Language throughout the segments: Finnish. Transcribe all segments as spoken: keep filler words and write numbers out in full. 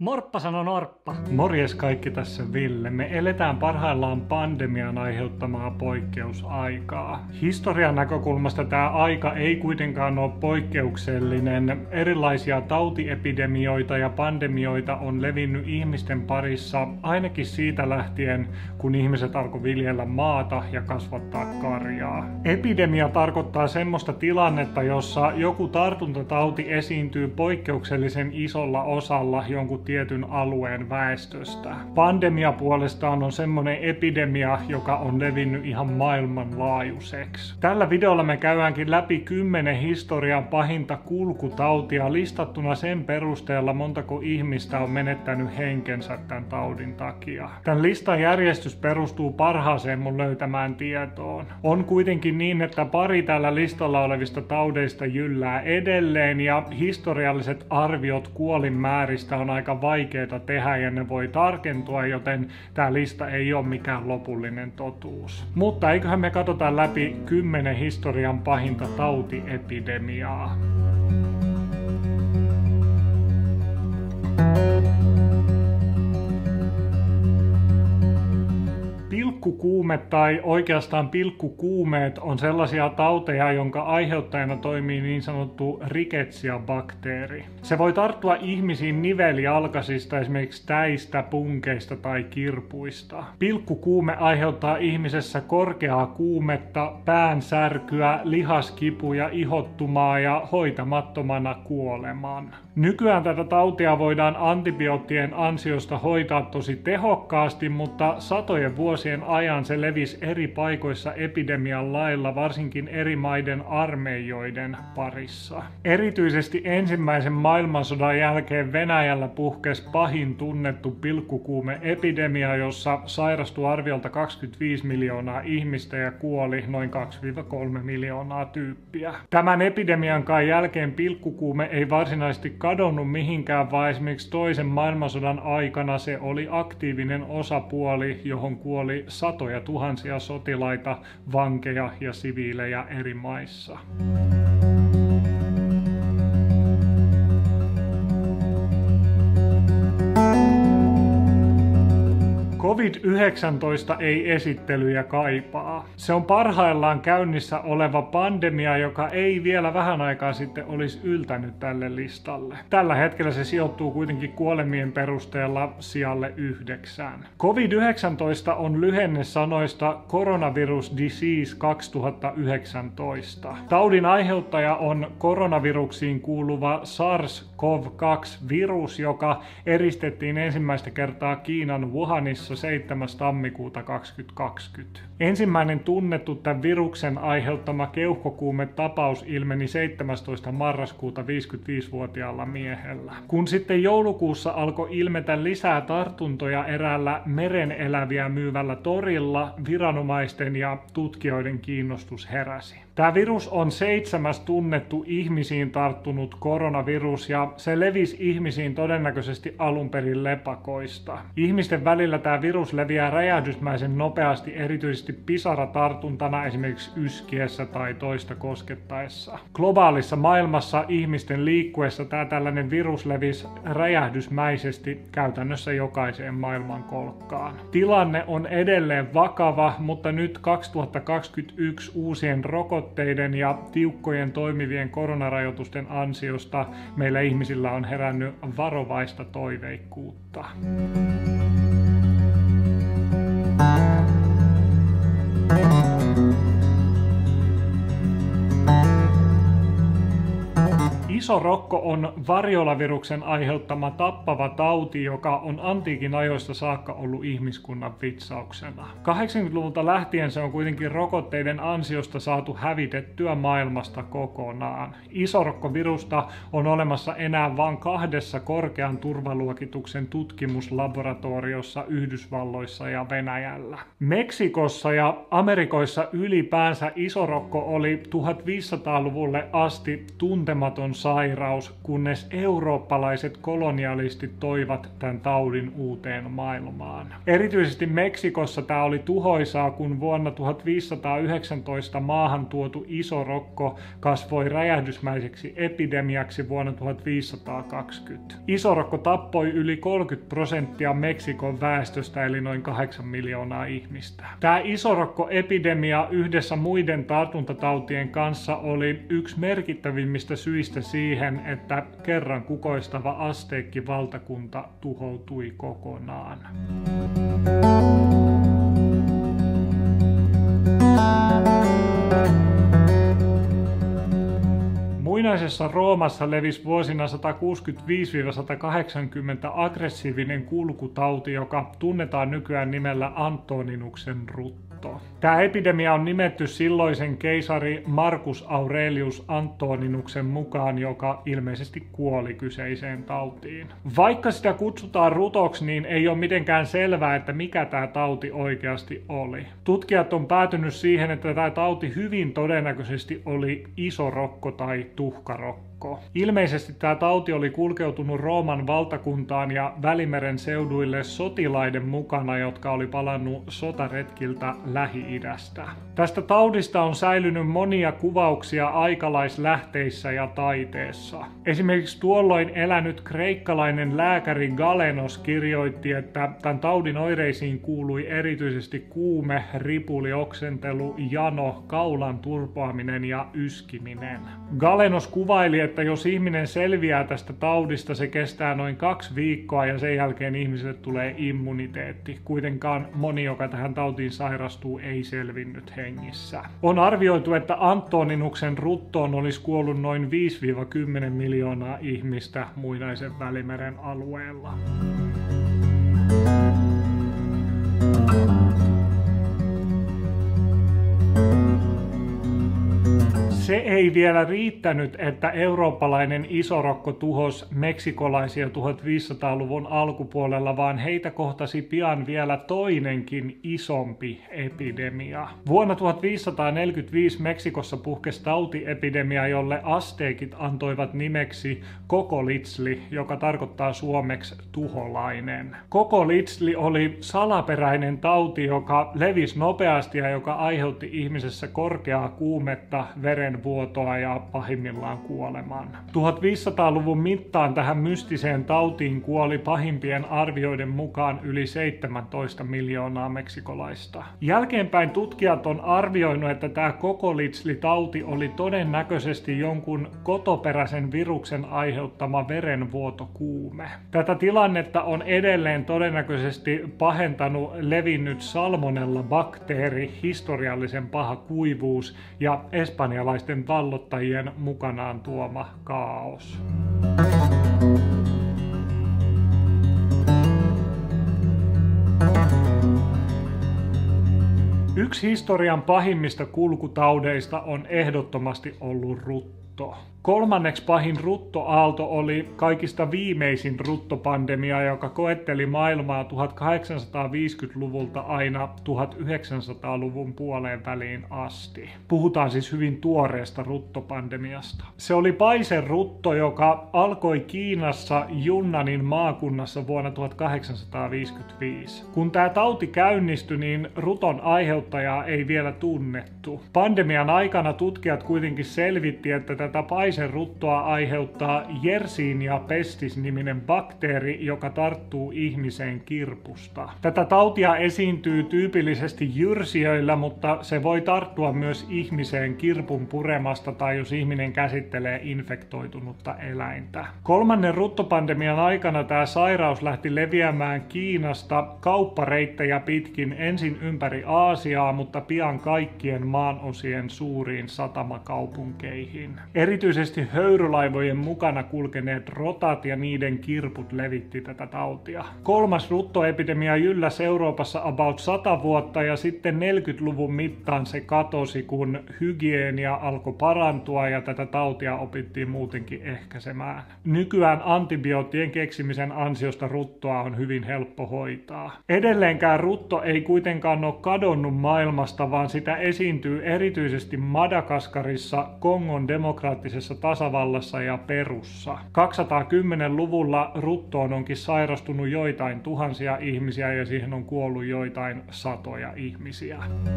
Morppa sano Norppa. Morjes kaikki, tässä Ville. Me eletään parhaillaan pandemian aiheuttamaa poikkeusaikaa. Historian näkökulmasta tämä aika ei kuitenkaan ole poikkeuksellinen. Erilaisia tautiepidemioita ja pandemioita on levinnyt ihmisten parissa ainakin siitä lähtien, kun ihmiset alkoi viljellä maata ja kasvattaa karjaa. Epidemia tarkoittaa semmoista tilannetta, jossa joku tartuntatauti esiintyy poikkeuksellisen isolla osalla jonkun tietyn alueen väestöstä. Pandemia puolestaan on semmoinen epidemia, joka on levinnyt ihan maailmanlaajuiseksi. Tällä videolla me käydäänkin läpi kymmenen historian pahinta kulkutautia listattuna sen perusteella, montako ihmistä on menettänyt henkensä tämän taudin takia. Tämän listan järjestys perustuu parhaaseen mun löytämään tietoon. On kuitenkin niin, että pari tällä listalla olevista taudeista jyllää edelleen ja historialliset arviot kuolinmääristä on aika vaikeita tehdä ja ne voi tarkentua, joten tämä lista ei ole mikään lopullinen totuus. Mutta eiköhän me katsota läpi kymmenen historian pahinta tautiepidemiaa. Pilkkukuume tai oikeastaan pilkkukuumeet on sellaisia tauteja, jonka aiheuttajana toimii niin sanottu Rickettsia-bakteeri. Se voi tarttua ihmisiin nivelijalkaisista, esimerkiksi täistä, punkeista tai kirpuista. Pilkkukuume aiheuttaa ihmisessä korkeaa kuumetta, päänsärkyä, lihaskipuja, ihottumaa ja hoitamattomana kuoleman. Nykyään tätä tautia voidaan antibioottien ansiosta hoitaa tosi tehokkaasti, mutta satojen vuosien ajan se levisi eri paikoissa epidemian lailla, varsinkin eri maiden armeijoiden parissa. Erityisesti ensimmäisen maailmansodan jälkeen Venäjällä puhkesi pahin tunnettu pilkkukuume-epidemia, jossa sairastui arviolta kaksikymmentäviisi miljoonaa ihmistä ja kuoli noin kaksi kolme miljoonaa tyyppiä. Tämän epidemiankaan jälkeen pilkkukuume ei varsinaisesti kadonnut mihinkään, vaan esimerkiksi toisen maailmansodan aikana se oli aktiivinen osapuoli, johon kuoli satoja tuhansia sotilaita, vankeja ja siviilejä eri maissa. covid yhdeksäntoista ei esittelyjä kaipaa. Se on parhaillaan käynnissä oleva pandemia, joka ei vielä vähän aikaa sitten olisi yltänyt tälle listalle. Tällä hetkellä se sijoittuu kuitenkin kuolemien perusteella sijalle yhdeksään. covid yhdeksäntoista on lyhenne sanoista Coronavirus Disease kaksituhattayhdeksäntoista. Taudin aiheuttaja on koronaviruksiin kuuluva SARS CoV kaksi -virus, joka eristettiin ensimmäistä kertaa Kiinan Wuhanissa seitsemäs tammikuuta kaksituhattakaksikymmentä. Ensimmäinen tunnettu tämän viruksen aiheuttama keuhkokuumetapaus ilmeni seitsemästoista marraskuuta viisikymmentäviisivuotiaalla miehellä. Kun sitten joulukuussa alkoi ilmetä lisää tartuntoja eräällä meren eläviä myyvällä torilla, viranomaisten ja tutkijoiden kiinnostus heräsi. Tämä virus on seitsemäs tunnettu ihmisiin tarttunut koronavirus ja se levisi ihmisiin todennäköisesti alun perin lepakoista. Ihmisten välillä tämä virus leviää räjähdysmäisen nopeasti, erityisesti pisaratartuntana esimerkiksi yskiessä tai toista koskettaessa. Globaalissa maailmassa ihmisten liikkuessa tämä tällainen virus levisi räjähdysmäisesti käytännössä jokaiseen maailmankolkkaan. Tilanne on edelleen vakava, mutta nyt kaksituhattakaksikymmentäyksi uusien rokotteiden ja tiukkojen toimivien koronarajoitusten ansiosta meillä ihmisillä on herännyt varovaista toiveikkuutta. Isorokko on variolaviruksen aiheuttama tappava tauti, joka on antiikin ajoista saakka ollut ihmiskunnan vitsauksena. kahdeksankymmentäluvulta lähtien se on kuitenkin rokotteiden ansiosta saatu hävitettyä maailmasta kokonaan. Isorokkovirusta on olemassa enää vain kahdessa korkean turvaluokituksen tutkimuslaboratoriossa Yhdysvalloissa ja Venäjällä. Meksikossa ja Amerikoissa ylipäänsä isorokko oli tuhatviisisataaluvulle asti tuntematon sairaus. sairaus, kunnes eurooppalaiset kolonialistit toivat tämän taudin uuteen maailmaan. Erityisesti Meksikossa tämä oli tuhoisaa, kun vuonna tuhatviisisataayhdeksäntoista maahan tuotu isorokko kasvoi räjähdysmäiseksi epidemiaksi vuonna tuhatviisisataakaksikymmentä. Isorokko tappoi yli kolmekymmentä prosenttia Meksikon väestöstä, eli noin kahdeksan miljoonaa ihmistä. Tämä isorokkoepidemia yhdessä muiden tartuntatautien kanssa oli yksi merkittävimmistä syistä siihen, että kerran kukoistava Azteekki-valtakunta tuhoutui kokonaan. Muinaisessa Roomassa levisi vuosina sata kuusikymmentäviisi sata kahdeksankymmentä aggressiivinen kulkutauti, joka tunnetaan nykyään nimellä Antoninuksen rutto. Tämä epidemia on nimetty silloisen keisari Marcus Aurelius Antoninuksen mukaan, joka ilmeisesti kuoli kyseiseen tautiin. Vaikka sitä kutsutaan rutoksi, niin ei ole mitenkään selvää, että mikä tämä tauti oikeasti oli. Tutkijat on päätynyt siihen, että tämä tauti hyvin todennäköisesti oli isorokko tai tuhkarokko. Ilmeisesti tämä tauti oli kulkeutunut Rooman valtakuntaan ja Välimeren seuduille sotilaiden mukana, jotka oli palannut sotaretkiltä Lähi-idästä. Tästä taudista on säilynyt monia kuvauksia aikalaislähteissä ja taiteessa. Esimerkiksi tuolloin elänyt kreikkalainen lääkäri Galenos kirjoitti, että tämän taudin oireisiin kuului erityisesti kuume, ripuli, oksentelu, jano, kaulan turpoaminen ja yskiminen. Galenos kuvaili, että jos ihminen selviää tästä taudista, se kestää noin kaksi viikkoa ja sen jälkeen ihmiselle tulee immuniteetti. Kuitenkaan moni, joka tähän tautiin sairastuu, ei selvinnyt hengissä. On arvioitu, että Antoninuksen ruttoon olisi kuollut noin viisi kymmenen miljoonaa ihmistä muinaisen Välimeren alueella. Se ei vielä riittänyt, että eurooppalainen isorokko tuhosi meksikolaisia tuhatviisisataaluvun alkupuolella, vaan heitä kohtasi pian vielä toinenkin isompi epidemia. Vuonna tuhatviisisataaneljäkymmentäviisi Meksikossa puhkesi tautiepidemia, jolle azteekit antoivat nimeksi Kokolitsli, joka tarkoittaa suomeksi tuholainen. Kokolitsli oli salaperäinen tauti, joka levisi nopeasti ja joka aiheutti ihmisessä korkeaa kuumetta, verenvuotoa ja pahimmillaan kuoleman. tuhatviisisataaluvun mittaan tähän mystiseen tautiin kuoli pahimpien arvioiden mukaan yli seitsemäntoista miljoonaa meksikolaista. Jälkeenpäin tutkijat on arvioinut, että tämä Kokolitsli-tauti oli todennäköisesti jonkun kotoperäisen viruksen aiheuttama verenvuotokuume. Tätä tilannetta on edelleen todennäköisesti pahentanut levinnyt salmonella-bakteeri, historiallisen paha kuivuus ja espanjalaisten vallottajien mukanaan tuoma kaos. Yksi historian pahimmista kulkutaudeista on ehdottomasti ollut rutto. Kolmanneksi pahin ruttoaalto oli kaikista viimeisin ruttopandemia, joka koetteli maailmaa tuhatkahdeksansataaviisikymmentäluvulta aina tuhatyhdeksänsataaluvun puoleen väliin asti. Puhutaan siis hyvin tuoreesta ruttopandemiasta. Se oli paiserutto, joka alkoi Kiinassa Yunnanin maakunnassa vuonna tuhatkahdeksansataaviisikymmentäviisi. Kun tämä tauti käynnistyi, niin ruton aiheuttajaa ei vielä tunnettu. Pandemian aikana tutkijat kuitenkin selvitti, että tätä paiseruttoa aiheuttaa Yersinia pestis-niminen bakteeri, joka tarttuu ihmiseen kirpusta. Tätä tautia esiintyy tyypillisesti jyrsijöillä, mutta se voi tarttua myös ihmiseen kirpun puremasta tai jos ihminen käsittelee infektoitunutta eläintä. Kolmannen ruttopandemian aikana tämä sairaus lähti leviämään Kiinasta kauppareittejä pitkin ensin ympäri Aasiaa, mutta pian kaikkien maanosien suuriin satamakaupunkeihin. Erityisesti höyrylaivojen mukana kulkeneet rotat ja niiden kirput levitti tätä tautia. Kolmas ruttoepidemia jylläsi Euroopassa about sata vuotta ja sitten neljäkymmentäluvun mittaan se katosi, kun hygienia alkoi parantua ja tätä tautia opittiin muutenkin ehkäisemään. Nykyään antibioottien keksimisen ansiosta ruttoa on hyvin helppo hoitaa. Edelleenkään rutto ei kuitenkaan ole kadonnut maailmasta, vaan sitä esiintyy erityisesti Madagaskarissa, Kongon demokraattisessa Dominikanisessa tasavallassa ja Perussa. kaksisataakymmenluvulla ruttoon onkin sairastunut joitain tuhansia ihmisiä ja siihen on kuollut joitain satoja ihmisiä.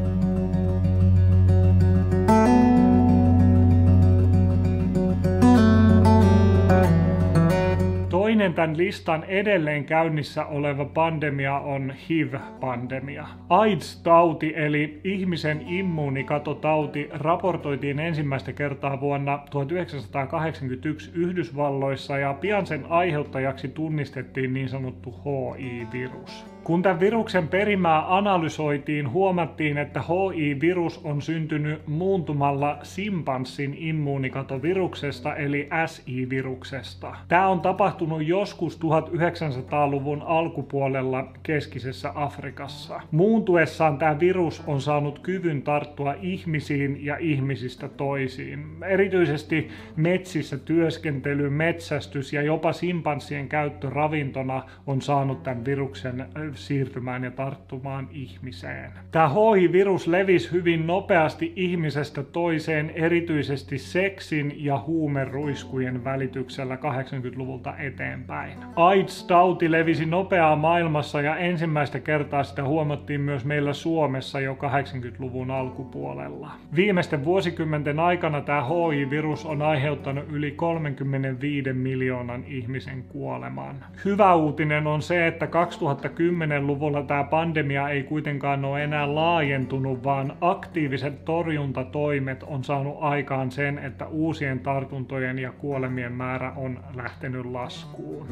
Toinen tämän listan edelleen käynnissä oleva pandemia on H I V-pandemia. AIDS-tauti eli ihmisen immuunikatotauti raportoitiin ensimmäistä kertaa vuonna tuhatyhdeksänsataakahdeksankymmentäyksi Yhdysvalloissa ja pian sen aiheuttajaksi tunnistettiin niin sanottu H I-virus. Kun tämän viruksen perimää analysoitiin, huomattiin, että H I-virus on syntynyt muuntumalla simpanssin immuunikatoviruksesta eli S I-viruksesta. Tämä on tapahtunut joskus tuhatyhdeksänsataaluvun alkupuolella keskisessä Afrikassa. Muuntuessaan tämä virus on saanut kyvyn tarttua ihmisiin ja ihmisistä toisiin. Erityisesti metsissä työskentely, metsästys ja jopa simpanssien käyttö ravintona on saanut tämän viruksen siirtymään ja tarttumaan ihmiseen. Tämä H I-virus levisi hyvin nopeasti ihmisestä toiseen, erityisesti seksin ja huumeruiskujen välityksellä kahdeksankymmentäluvulta eteenpäin. AIDS-tauti levisi nopeaa maailmassa ja ensimmäistä kertaa sitä huomattiin myös meillä Suomessa jo kahdeksankymmentäluvun alkupuolella. Viimeisten vuosikymmenten aikana tämä H I-virus on aiheuttanut yli kolmekymmentäviisi miljoonan ihmisen kuoleman. Hyvä uutinen on se, että kaksituhattakymmenen-luvulla tämä pandemia ei kuitenkaan ole enää laajentunut, vaan aktiiviset torjuntatoimet on saanut aikaan sen, että uusien tartuntojen ja kuolemien määrä on lähtenyt laskuun.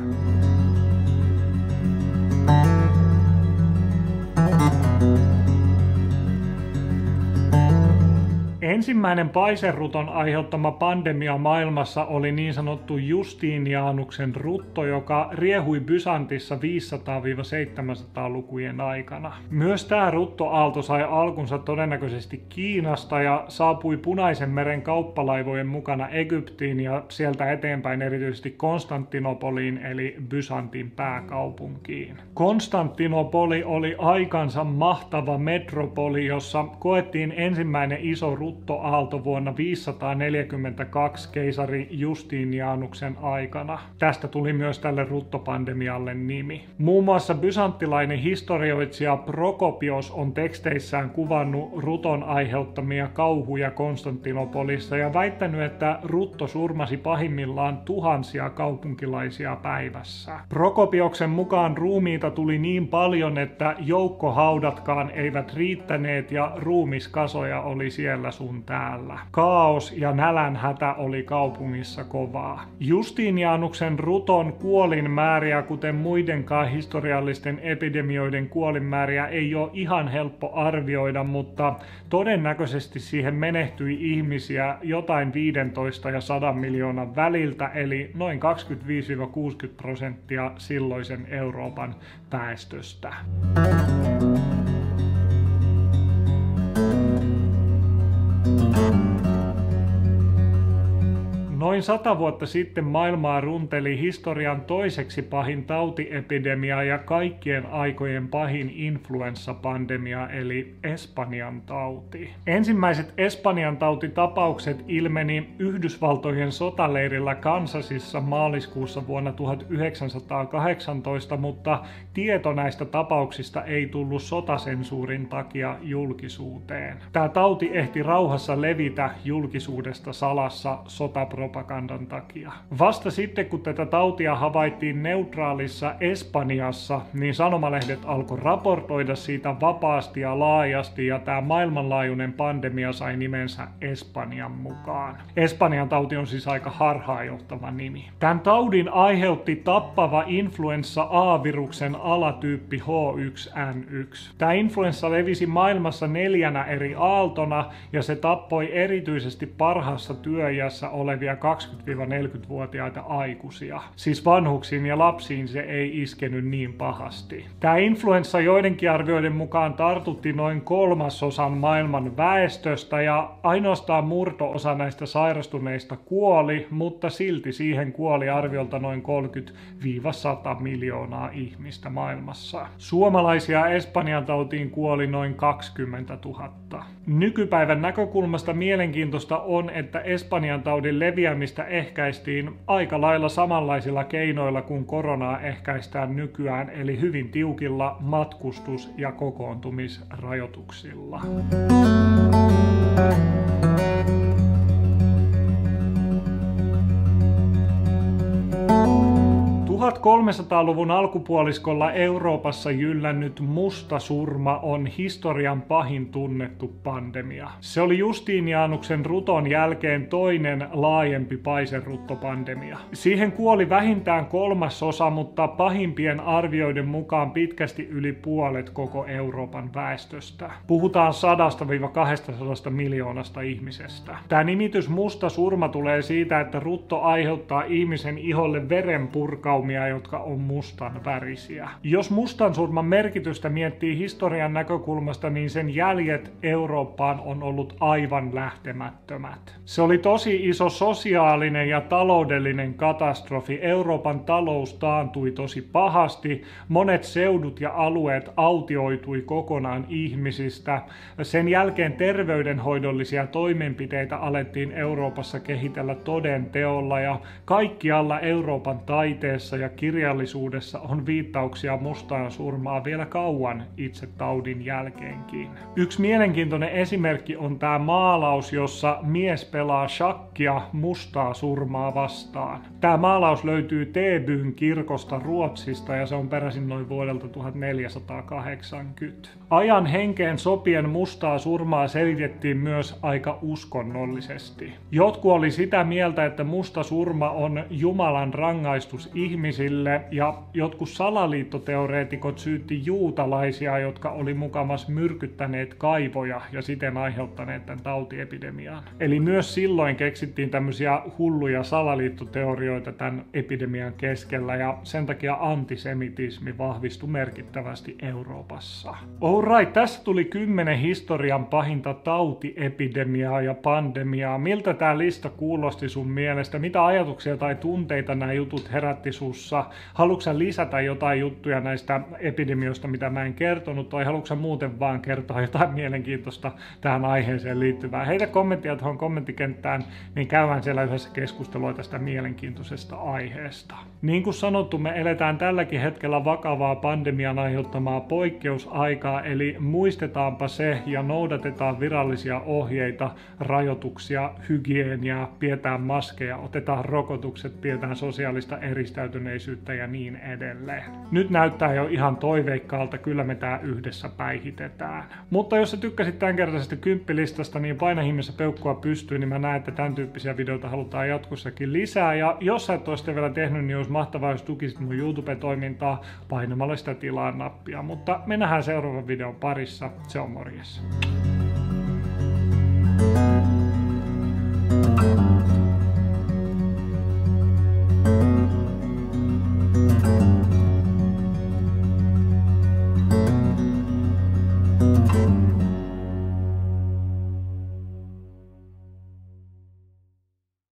Ensimmäinen paiseruton aiheuttama pandemia maailmassa oli niin sanottu Justinianuksen rutto, joka riehui Bysantissa viisisataa–seitsemänsataa-lukujen aikana. Myös tämä ruttoaalto sai alkunsa todennäköisesti Kiinasta ja saapui Punaisen meren kauppalaivojen mukana Egyptiin ja sieltä eteenpäin erityisesti Konstantinopoliin eli Byzantin pääkaupunkiin. Konstantinopoli oli aikansa mahtava metropoli, jossa koettiin ensimmäinen iso rutto Ruttoaalto vuonna viisisataaneljäkymmentäkaksi keisari Justinianuksen aikana. Tästä tuli myös tälle ruttopandemialle nimi. Muun muassa bysanttilainen historioitsija Prokopios on teksteissään kuvannut ruton aiheuttamia kauhuja Konstantinopolissa ja väittänyt, että rutto surmasi pahimmillaan tuhansia kaupunkilaisia päivässä. Prokopioksen mukaan ruumiita tuli niin paljon, että joukkohaudatkaan eivät riittäneet ja ruumiskasoja oli siellä sun täällä. Kaos ja nälänhätä oli kaupungissa kovaa. Justinianuksen ruton kuolinmääriä, kuten muidenkaan historiallisten epidemioiden kuolinmääriä, ei ole ihan helppo arvioida, mutta todennäköisesti siihen menehtyi ihmisiä jotain viisitoista ja sata miljoonan väliltä, eli noin kaksikymmentäviisi–kuusikymmentä prosenttia silloisen Euroopan väestöstä. Noin sata vuotta sitten maailmaa runteli historian toiseksi pahin tautiepidemia ja kaikkien aikojen pahin influenssapandemia eli Espanjan tauti. Ensimmäiset Espanjan tautitapaukset ilmeni Yhdysvaltojen sotaleirillä Kansasissa maaliskuussa vuonna tuhatyhdeksänsataakahdeksantoista, mutta tieto näistä tapauksista ei tullut sotasensuurin takia julkisuuteen. Tämä tauti ehti rauhassa levitä julkisuudesta salassa sotapropagandan takia. Vasta sitten, kun tätä tautia havaittiin neutraalissa Espanjassa, niin sanomalehdet alkoi raportoida siitä vapaasti ja laajasti, ja tämä maailmanlaajuinen pandemia sai nimensä Espanjan mukaan. Espanjan tauti on siis aika harhaanjohtava nimi. Tämän taudin aiheutti tappava influenssa A-viruksen alatyyppi H yksi N yksi. Tämä influenssa levisi maailmassa neljänä eri aaltona, ja se tappoi erityisesti parhaassa työiässä olevia kaksikymmentä–neljäkymmentävuotiaita aikuisia. Siis vanhuksiin ja lapsiin se ei iskenyt niin pahasti. Tämä influenssa joidenkin arvioiden mukaan tartutti noin kolmasosan maailman väestöstä ja ainoastaan murto-osa näistä sairastuneista kuoli, mutta silti siihen kuoli arviolta noin kolmekymmentä–sata miljoonaa ihmistä maailmassa. Suomalaisia Espanjan tautiin kuoli noin kaksikymmentätuhatta. Nykypäivän näkökulmasta mielenkiintoista on, että Espanjan taudin leviäminen leviämistä ehkäistiin aika lailla samanlaisilla keinoilla kuin koronaa ehkäistään nykyään, eli hyvin tiukilla matkustus- ja kokoontumisrajoituksilla. tuhatkolmesataaluvun alkupuoliskolla Euroopassa jyllännyt mustasurma on historian pahin tunnettu pandemia. Se oli Justinianuksen ruton jälkeen toinen laajempi paiseruttopandemia. Siihen kuoli vähintään kolmasosa, mutta pahimpien arvioiden mukaan pitkästi yli puolet koko Euroopan väestöstä. Puhutaan sadasta kahteensataan miljoonasta ihmisestä. Tämä nimitys mustasurma tulee siitä, että rutto aiheuttaa ihmisen iholle verenpurkaumia, jotka on mustan värisiä. Jos mustansurman merkitystä miettii historian näkökulmasta, niin sen jäljet Eurooppaan on ollut aivan lähtemättömät. Se oli tosi iso sosiaalinen ja taloudellinen katastrofi. Euroopan talous taantui tosi pahasti. Monet seudut ja alueet autioitui kokonaan ihmisistä. Sen jälkeen terveydenhoidollisia toimenpiteitä alettiin Euroopassa kehitellä toden teolla, ja kaikkialla Euroopan taiteessa ja kirjallisuudessa on viittauksia mustaan surmaan vielä kauan itse taudin jälkeenkin. Yksi mielenkiintoinen esimerkki on tämä maalaus, jossa mies pelaa shakkia mustaa surmaa vastaan. Tämä maalaus löytyy Täbyn kirkosta Ruotsista ja se on peräisin noin vuodelta tuhatneljäsataakahdeksankymmentä. Ajan henkeen sopien mustaa surmaa selitettiin myös aika uskonnollisesti. Jotkut oli sitä mieltä, että musta surma on Jumalan rangaistus ihmisille, ja jotkut salaliittoteoreetikot syytti juutalaisia, jotka oli mukamas myrkyttäneet kaivoja ja siten aiheuttaneet tämän tautiepidemian. Eli myös silloin keksittiin tämmöisiä hulluja salaliittoteorioita tämän epidemian keskellä, ja sen takia antisemitismi vahvistui merkittävästi Euroopassa. Alright, tässä tuli kymmenen historian pahinta tautiepidemiaa ja pandemiaa. Miltä tämä lista kuulosti sun mielestä? Mitä ajatuksia tai tunteita nämä jutut herätti sussa? Haluatko sä lisätä jotain juttuja näistä epidemioista, mitä mä en kertonut, tai haluatko sä muuten vaan kertoa jotain mielenkiintoista tähän aiheeseen liittyvää? Heitä kommenttia tuohon kommenttikenttään, niin käydään siellä yhdessä keskustelua tästä mielenkiintoisesta aiheesta. Niin kuin sanottu, me eletään tälläkin hetkellä vakavaa pandemian aiheuttamaa poikkeusaikaa, eli muistetaanpa se ja noudatetaan virallisia ohjeita, rajoituksia, hygieniaa, pidetään maskeja, otetaan rokotukset, pidetään sosiaalista eristäytyneisyyttä ja niin edelleen. Nyt näyttää jo ihan toiveikkaalta, kyllä me tää yhdessä päihitetään. Mutta jos sä tykkäsit tämänkertaisesta kymppilistasta, niin paina ihmeessä peukkua pystyyn, niin mä näen, että tämän tyyppisiä videoita halutaan jatkossakin lisää. Ja jos sä et ole sitä vielä tehnyt, niin olisi mahtavaa, jos tukisit mun YouTube-toimintaa painamalla sitä tilaa nappia. Mutta me nähdään seuraavan videon parissa. Se on morjes.